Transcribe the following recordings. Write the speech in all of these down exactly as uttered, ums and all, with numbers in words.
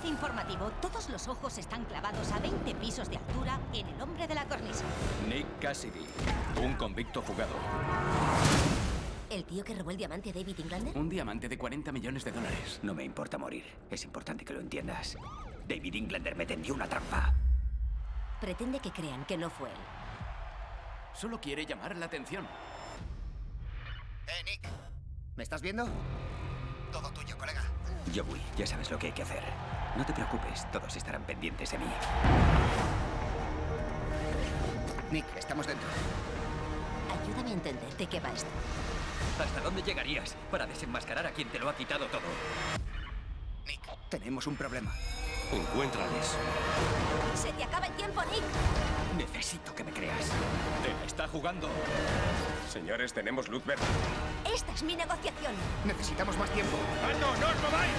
Avance informativo. Todos los ojos están clavados a veinte pisos de altura en el hombre de la cornisa. Nick Cassidy, un convicto fugado. ¿El tío que robó el diamante a David Englander? Un diamante de cuarenta millones de dólares. No me importa morir. Es importante que lo entiendas. David Englander me tendió una trampa. Pretende que crean que no fue él. Solo quiere llamar la atención. Eh, Nick. ¿Me estás viendo? Todo tuyo, colega. Joey, ya sabes lo que hay que hacer. No te preocupes, todos estarán pendientes de mí. Nick, estamos dentro. Ayúdame a entender de qué va esto. ¿Hasta dónde llegarías para desenmascarar a quien te lo ha quitado todo? Nick, tenemos un problema. Encuéntrales. ¡Se te acaba el tiempo, Nick! Necesito que me creas. Te la está jugando. Señores, tenemos luz verde. ¡Esta es mi negociación! Necesitamos más tiempo. ¡Alto, no os mováis!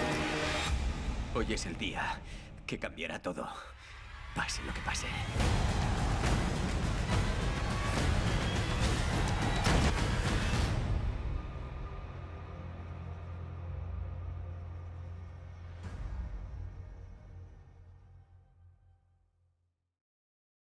Hoy es el día que cambiará todo. Pase lo que pase.